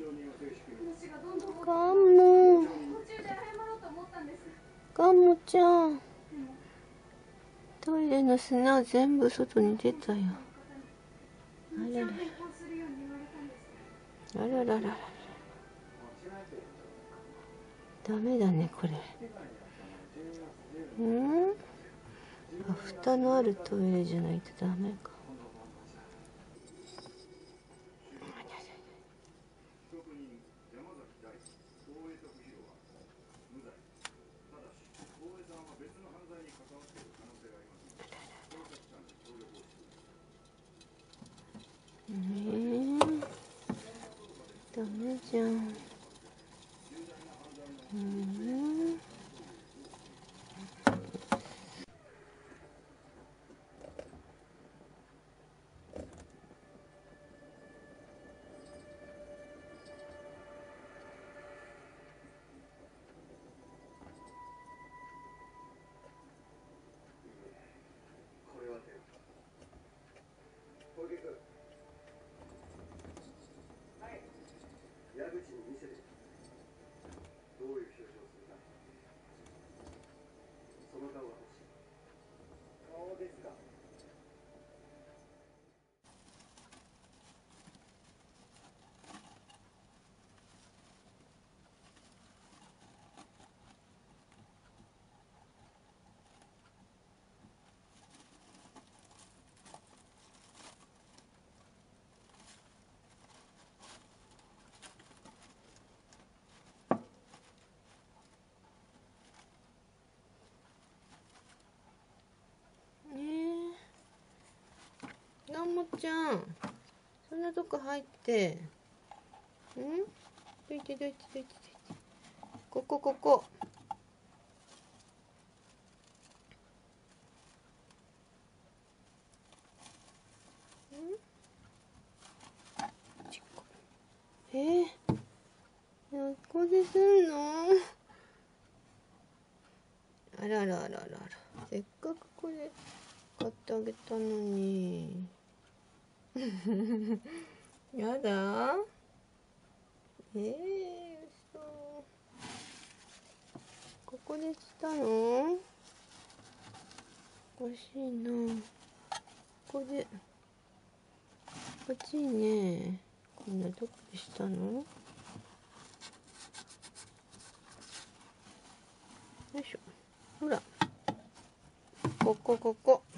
ガム。ガムちゃん。トイレの砂全部外に出たよ。あらら。あらららら。ダメだね、これ。蓋のあるトイレじゃないとダメか。ダメじゃん。 矢口に見せてどういう表情するか。その顔が欲しい。顔ですか。 ガムちゃん、そんなとこ入って。どいてどいてどいてどいて。ここここ。ここですんの？あららららら。せっかくこれ買ってあげたのに。やだ？嘘。ここでしたの？おかしいな。ここで。おかしいね。こんなとこでしたの？よいしょ。ほら。ここ。